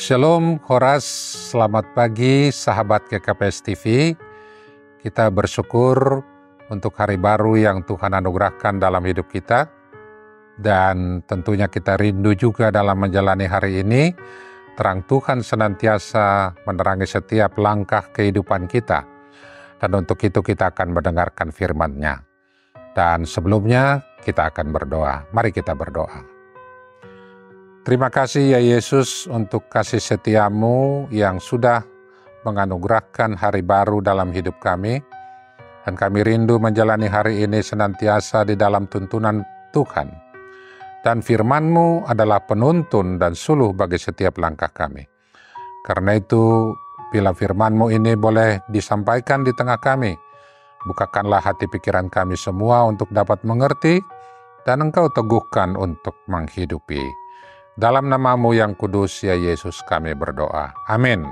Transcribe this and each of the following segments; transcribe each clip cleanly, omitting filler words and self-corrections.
Shalom, Horas, selamat pagi sahabat GKPS TV. Kita bersyukur untuk hari baru yang Tuhan anugerahkan dalam hidup kita. Dan tentunya kita rindu juga dalam menjalani hari ini. Terang Tuhan senantiasa menerangi setiap langkah kehidupan kita. Dan untuk itu kita akan mendengarkan firman-Nya. Dan sebelumnya kita akan berdoa. Mari kita berdoa. Terima kasih ya Yesus untuk kasih setiamu yang sudah menganugerahkan hari baru dalam hidup kami. Dan kami rindu menjalani hari ini senantiasa di dalam tuntunan Tuhan. Dan firman-Mu adalah penuntun dan suluh bagi setiap langkah kami. Karena itu, bila firman-Mu ini boleh disampaikan di tengah kami, bukakanlah hati pikiran kami semua untuk dapat mengerti, dan Engkau teguhkan untuk menghidupi. Dalam nama-Mu yang kudus ya Yesus kami berdoa. Amin.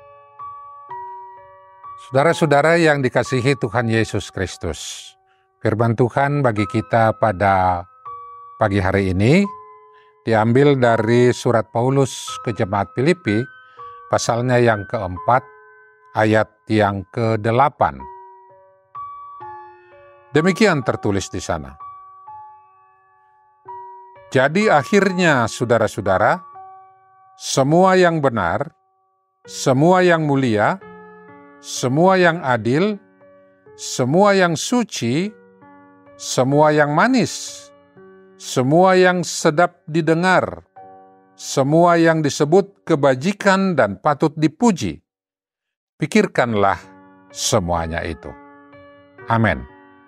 Saudara-saudara yang dikasihi Tuhan Yesus Kristus, firman Tuhan bagi kita pada pagi hari ini diambil dari surat Paulus ke jemaat Filipi, pasalnya yang keempat, ayat yang ke-8. Demikian tertulis di sana. Jadi akhirnya saudara-saudara, semua yang benar, semua yang mulia, semua yang adil, semua yang suci, semua yang manis, semua yang sedap didengar, semua yang disebut kebajikan dan patut dipuji, pikirkanlah semuanya itu. Amin.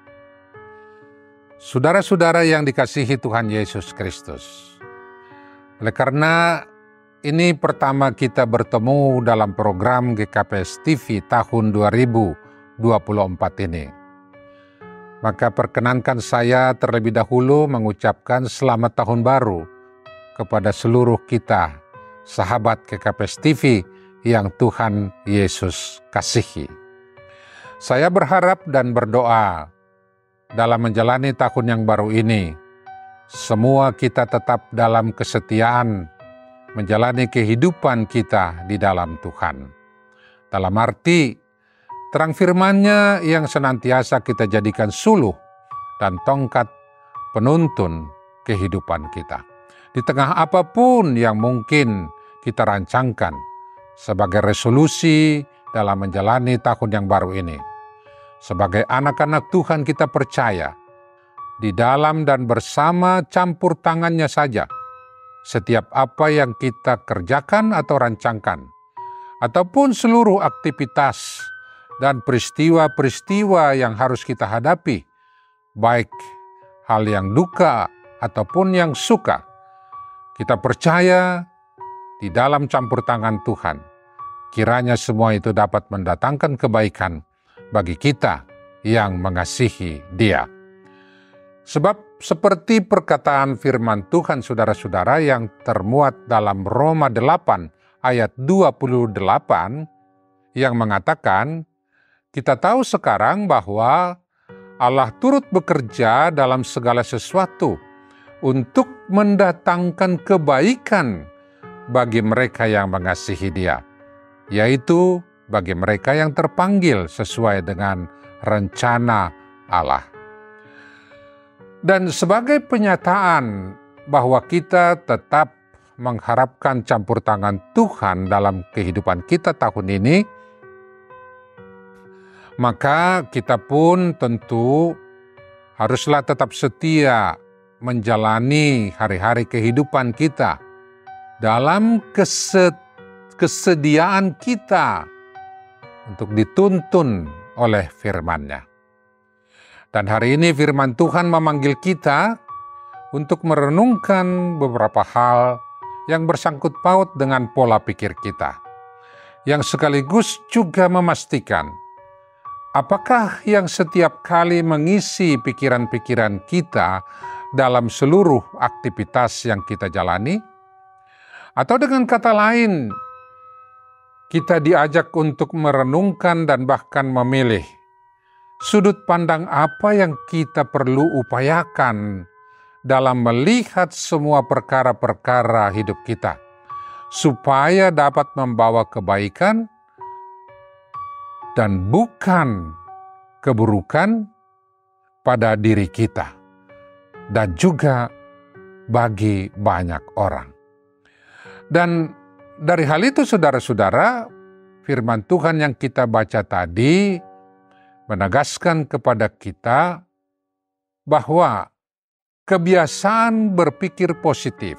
Saudara-saudara yang dikasihi Tuhan Yesus Kristus, oleh karena ini pertama kita bertemu dalam program GKPS TV tahun 2024 ini, maka perkenankan saya terlebih dahulu mengucapkan selamat tahun baru kepada seluruh kita, sahabat GKPS TV yang Tuhan Yesus kasihi. Saya berharap dan berdoa dalam menjalani tahun yang baru ini, semua kita tetap dalam kesetiaan menjalani kehidupan kita di dalam Tuhan. Dalam arti, terang firman-Nya yang senantiasa kita jadikan suluh dan tongkat penuntun kehidupan kita. Di tengah apapun yang mungkin kita rancangkan sebagai resolusi dalam menjalani tahun yang baru ini. Sebagai anak-anak Tuhan kita percaya, di dalam dan bersama campur tangan-Nya saja, setiap apa yang kita kerjakan atau rancangkan, ataupun seluruh aktivitas dan peristiwa-peristiwa yang harus kita hadapi, baik hal yang duka ataupun yang suka, kita percaya di dalam campur tangan Tuhan, kiranya semua itu dapat mendatangkan kebaikan bagi kita yang mengasihi Dia. Sebab seperti perkataan firman Tuhan saudara-saudara yang termuat dalam Roma 8 ayat 28 yang mengatakan, kita tahu sekarang bahwa Allah turut bekerja dalam segala sesuatu untuk mendatangkan kebaikan bagi mereka yang mengasihi Dia, yaitu bagi mereka yang terpanggil sesuai dengan rencana Allah. Dan sebagai penyataan bahwa kita tetap mengharapkan campur tangan Tuhan dalam kehidupan kita tahun ini, maka kita pun tentu haruslah tetap setia menjalani hari-hari kehidupan kita dalam kesediaan kita untuk dituntun oleh firman-Nya. Dan hari ini firman Tuhan memanggil kita untuk merenungkan beberapa hal yang bersangkut paut dengan pola pikir kita, yang sekaligus juga memastikan apakah yang setiap kali mengisi pikiran-pikiran kita dalam seluruh aktivitas yang kita jalani, atau dengan kata lain, kita diajak untuk merenungkan dan bahkan memilih sudut pandang apa yang kita perlu upayakan dalam melihat semua perkara-perkara hidup kita, supaya dapat membawa kebaikan dan bukan keburukan pada diri kita dan juga bagi banyak orang. Dan dari hal itu saudara-saudara, firman Tuhan yang kita baca tadi menegaskan kepada kita bahwa kebiasaan berpikir positif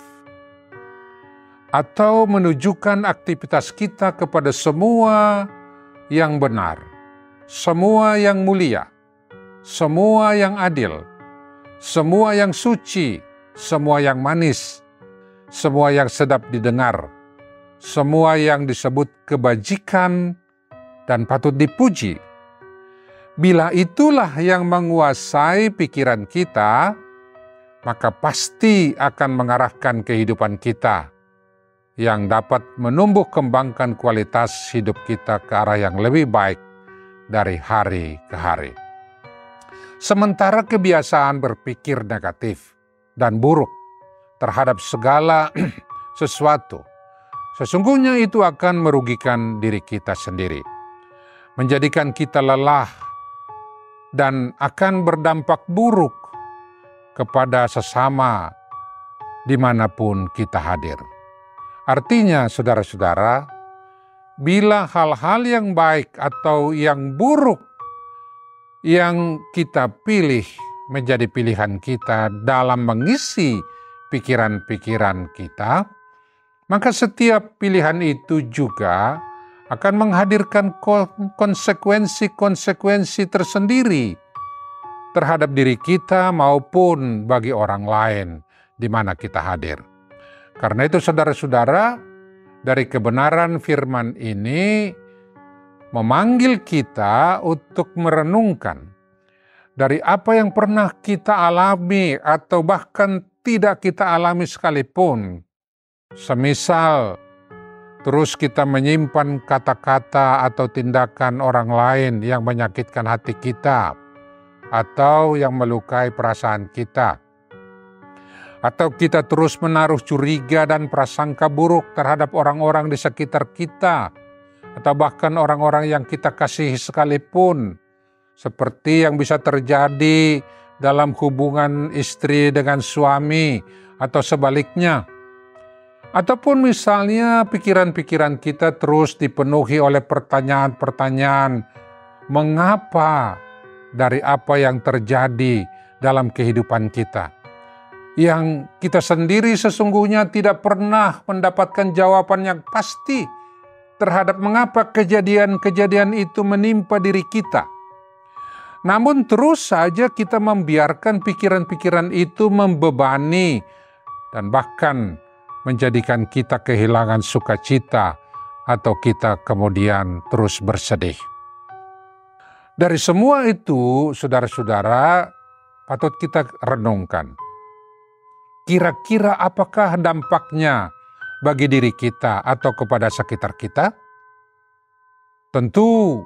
atau menunjukkan aktivitas kita kepada semua yang benar, semua yang mulia, semua yang adil, semua yang suci, semua yang manis, semua yang sedap didengar, semua yang disebut kebajikan dan patut dipuji. Bila itulah yang menguasai pikiran kita, maka pasti akan mengarahkan kehidupan kita yang dapat menumbuh kembangkan kualitas hidup kita ke arah yang lebih baik dari hari ke hari. Sementara kebiasaan berpikir negatif dan buruk terhadap segala sesuatu, sesungguhnya itu akan merugikan diri kita sendiri, menjadikan kita lelah, dan akan berdampak buruk kepada sesama dimanapun kita hadir. Artinya, saudara-saudara, bila hal-hal yang baik atau yang buruk yang kita pilih menjadi pilihan kita dalam mengisi pikiran-pikiran kita, maka setiap pilihan itu juga akan menghadirkan konsekuensi-konsekuensi tersendiri terhadap diri kita maupun bagi orang lain di mana kita hadir. Karena itu saudara-saudara, dari kebenaran firman ini memanggil kita untuk merenungkan dari apa yang pernah kita alami atau bahkan tidak kita alami sekalipun. Semisal terus kita menyimpan kata-kata atau tindakan orang lain yang menyakitkan hati kita atau yang melukai perasaan kita. Atau kita terus menaruh curiga dan prasangka buruk terhadap orang-orang di sekitar kita, atau bahkan orang-orang yang kita kasihi sekalipun, seperti yang bisa terjadi dalam hubungan istri dengan suami, atau sebaliknya. Ataupun misalnya pikiran-pikiran kita terus dipenuhi oleh pertanyaan-pertanyaan, mengapa dari apa yang terjadi dalam kehidupan kita, yang kita sendiri sesungguhnya tidak pernah mendapatkan jawaban yang pasti terhadap mengapa kejadian-kejadian itu menimpa diri kita. Namun terus saja kita membiarkan pikiran-pikiran itu membebani dan bahkan menjadikan kita kehilangan sukacita atau kita kemudian terus bersedih. Dari semua itu, saudara-saudara, patut kita renungkan. Kira-kira apakah dampaknya bagi diri kita atau kepada sekitar kita? Tentu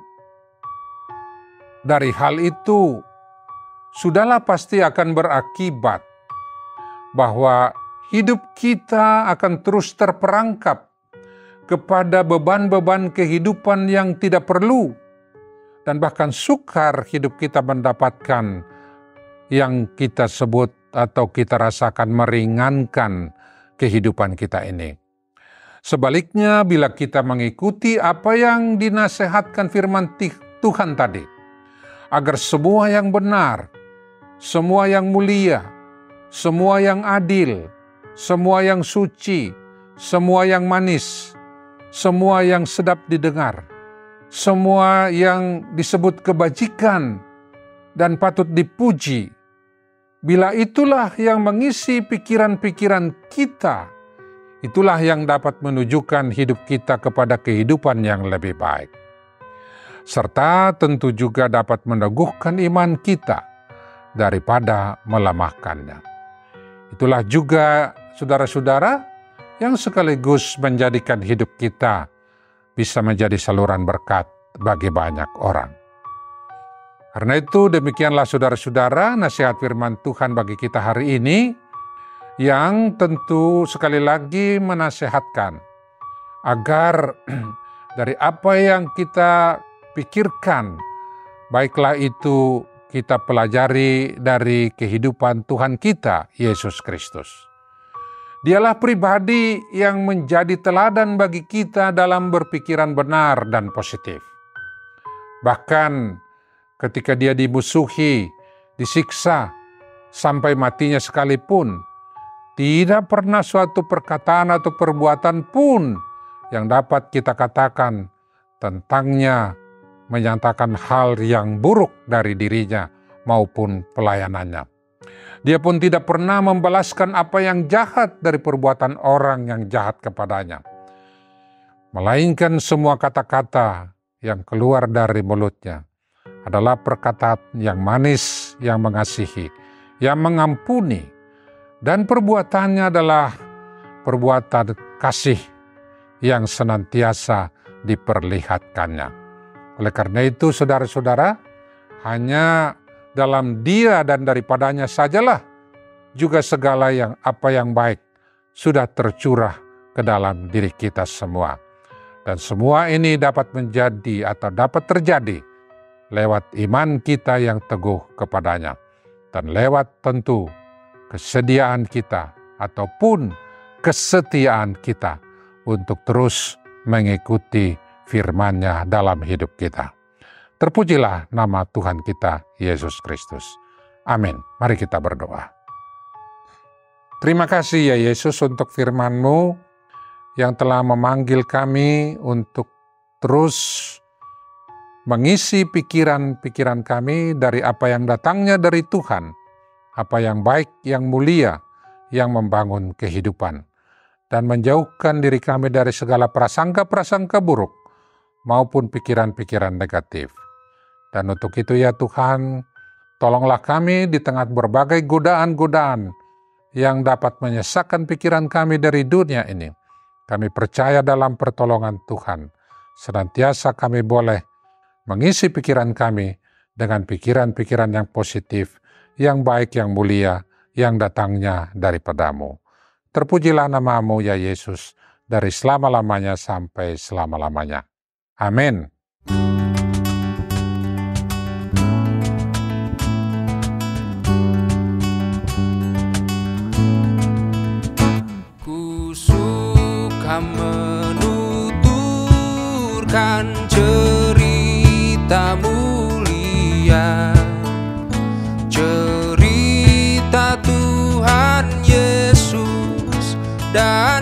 dari hal itu sudahlah pasti akan berakibat bahwa hidup kita akan terus terperangkap kepada beban-beban kehidupan yang tidak perlu, dan bahkan sukar hidup kita mendapatkan yang kita sebut atau kita rasakan meringankan kehidupan kita ini. Sebaliknya, bila kita mengikuti apa yang dinasehatkan firman Tuhan tadi, agar semua yang benar, semua yang mulia, semua yang adil, semua yang suci, semua yang manis, semua yang sedap didengar, semua yang disebut kebajikan dan patut dipuji, bila itulah yang mengisi pikiran-pikiran kita, itulah yang dapat menunjukkan hidup kita kepada kehidupan yang lebih baik. Serta tentu juga dapat meneguhkan iman kita daripada melemahkannya. Itulah juga saudara-saudara yang sekaligus menjadikan hidup kita bisa menjadi saluran berkat bagi banyak orang. Karena itu demikianlah saudara-saudara nasihat firman Tuhan bagi kita hari ini, yang tentu sekali lagi menasehatkan agar dari apa yang kita pikirkan, baiklah itu kita pelajari dari kehidupan Tuhan kita, Yesus Kristus. Dialah pribadi yang menjadi teladan bagi kita dalam berpikiran benar dan positif. Bahkan ketika dia dimusuhi, disiksa, sampai matinya sekalipun, tidak pernah suatu perkataan atau perbuatan pun yang dapat kita katakan tentangnya menyatakan hal yang buruk dari dirinya maupun pelayanannya. Dia pun tidak pernah membalaskan apa yang jahat dari perbuatan orang yang jahat kepadanya. Melainkan semua kata-kata yang keluar dari mulutnya adalah perkataan yang manis, yang mengasihi, yang mengampuni, dan perbuatannya adalah perbuatan kasih yang senantiasa diperlihatkannya. Oleh karena itu, saudara-saudara, hanya dalam Dia dan daripadanya sajalah juga segala apa yang baik sudah tercurah ke dalam diri kita semua. Dan semua ini dapat menjadi atau dapat terjadi lewat iman kita yang teguh kepadanya. Dan lewat tentu kesediaan kita ataupun kesetiaan kita untuk terus mengikuti firman-Nya dalam hidup kita. Terpujilah nama Tuhan kita, Yesus Kristus. Amin. Mari kita berdoa. Terima kasih ya Yesus untuk firman-Mu yang telah memanggil kami untuk terus mengisi pikiran-pikiran kami dari apa yang datangnya dari Tuhan, apa yang baik, yang mulia, yang membangun kehidupan, dan menjauhkan diri kami dari segala prasangka-prasangka buruk maupun pikiran-pikiran negatif. Dan untuk itu ya Tuhan, tolonglah kami di tengah berbagai godaan-godaan yang dapat menyesatkan pikiran kami dari dunia ini. Kami percaya dalam pertolongan Tuhan. Senantiasa kami boleh mengisi pikiran kami dengan pikiran-pikiran yang positif, yang baik, yang mulia, yang datangnya daripada-Mu. Terpujilah nama-Mu ya Yesus, dari selama-lamanya sampai selama-lamanya. Amin. Ku suka menuturkan cerita mulia, cerita Tuhan Yesus dan